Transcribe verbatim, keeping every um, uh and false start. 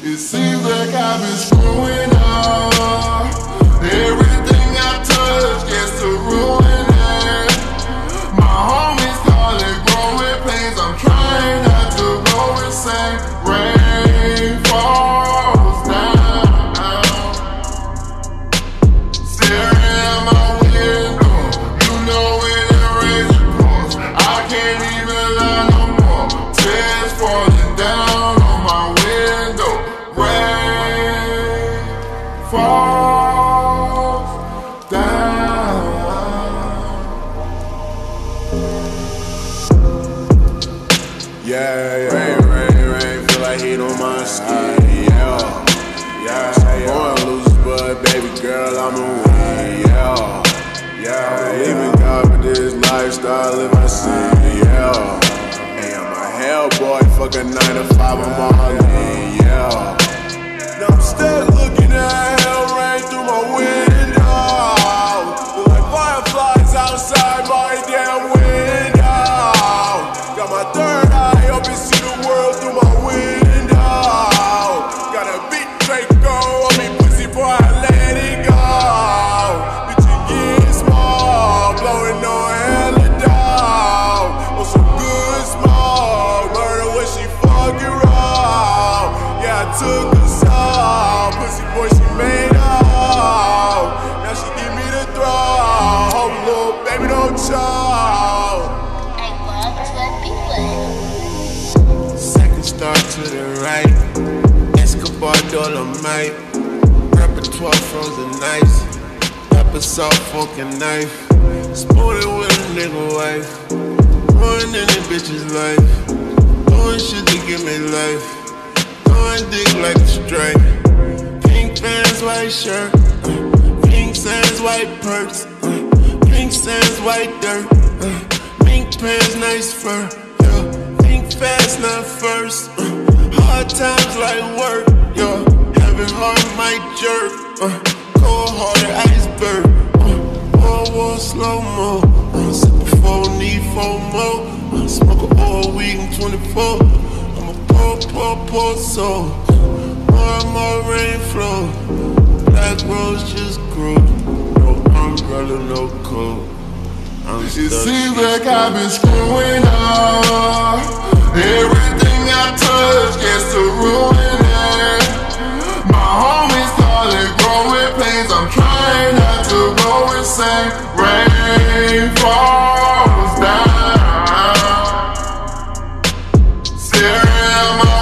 It seems like I've been screwing up. Everything I touch gets to ruin it. My homies call it growing pains. I'm trying not to go insane. Rain falls down, staring at my window. You know when it rains it pours. I can't even lie no more. Tears falling down on my window. Rain falls down. Yeah, yeah, rain, rain, rain, feel like heat on my skin, yeah, yeah, yeah. Boy, I'm loose, but baby girl, I'm a win, yeah, yeah, even God for this lifestyle, if I see, yeah. Hey, I'm a hell boy, fuck a nine to five, I'm all in, yeah. Now I'm still looking at hell rain through my window. Look like fireflies outside my damn window. Got my third eye open, see the world through my window. Got a big Draco on me, pussy, before I let it go. Bitch, you get small, blowing on hella dog. On some good smoke, murder when she fucking raw. Yeah, I took her soul, pussy boy, she made up. Now she give me the throw. Hope little baby don't choke. Second start to the right, Escobar Dolomite, repertoire frozen nice, pepper salt, fork and knife, sporting with a nigga wife, ruining any bitch's life, doing shit to give me life, doing dick like a stripe, pink pants, white shirt, uh, pink sands, white perks, uh, pink sands, white dirt, uh, pink pants, nice fur. Fast, not first. Uh, hard times like work, yo. Having heart might jerk. Uh, cold hearted iceberg. Uh, war, war, slow mo. Uh, sip before, need four more. Uh, smoke all week in twenty-four. I'm a poor, poor, poor soul. More and more rain flow. Black rose just grew. No umbrella, no coat. It seems like I've been screwing up. Everything I touch gets to ruin it. My homies call it growing pains. I'm trying not to go insane. Rain falls down, staring at my